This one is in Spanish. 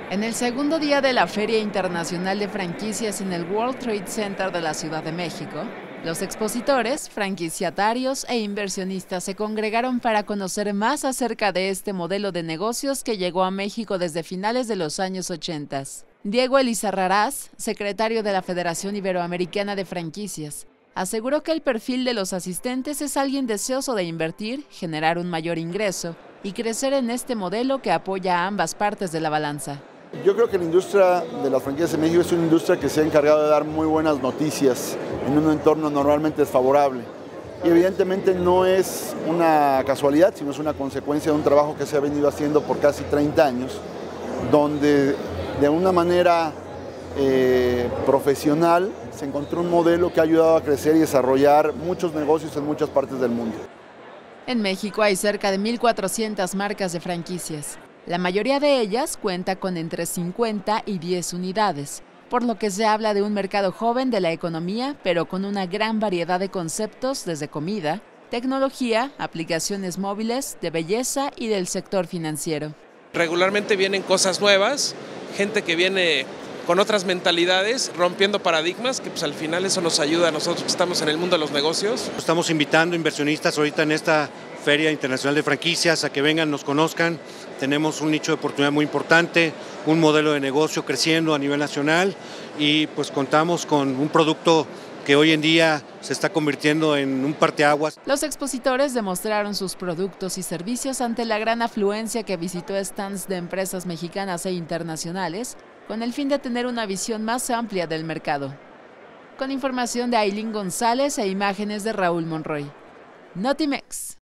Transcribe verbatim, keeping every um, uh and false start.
En el segundo día de la Feria Internacional de Franquicias en el World Trade Center de la Ciudad de México, los expositores, franquiciatarios e inversionistas se congregaron para conocer más acerca de este modelo de negocios que llegó a México desde finales de los años ochenta. Diego Elizarrarás, secretario de la Federación Iberoamericana de Franquicias, aseguró que el perfil de los asistentes es alguien deseoso de invertir, generar un mayor ingreso y crecer en este modelo que apoya a ambas partes de la balanza. Yo creo que la industria de las franquicias en México es una industria que se ha encargado de dar muy buenas noticias en un entorno normalmente desfavorable. Y evidentemente no es una casualidad, sino es una consecuencia de un trabajo que se ha venido haciendo por casi treinta años, donde de una manera eh, profesional se encontró un modelo que ha ayudado a crecer y desarrollar muchos negocios en muchas partes del mundo. En México hay cerca de mil cuatrocientas marcas de franquicias. La mayoría de ellas cuenta con entre cincuenta y diez unidades, por lo que se habla de un mercado joven de la economía, pero con una gran variedad de conceptos desde comida, tecnología, aplicaciones móviles, de belleza y del sector financiero. Regularmente vienen cosas nuevas, gente que viene con otras mentalidades, rompiendo paradigmas, que pues al final eso nos ayuda a nosotros que estamos en el mundo de los negocios. Estamos invitando inversionistas ahorita en esta Feria Internacional de Franquicias a que vengan, nos conozcan. Tenemos un nicho de oportunidad muy importante, un modelo de negocio creciendo a nivel nacional y pues contamos con un producto que hoy en día se está convirtiendo en un parteaguas. Los expositores demostraron sus productos y servicios ante la gran afluencia que visitó stands de empresas mexicanas e internacionales, con el fin de tener una visión más amplia del mercado. Con información de Ailín González e imágenes de Raúl Monroy. Notimex.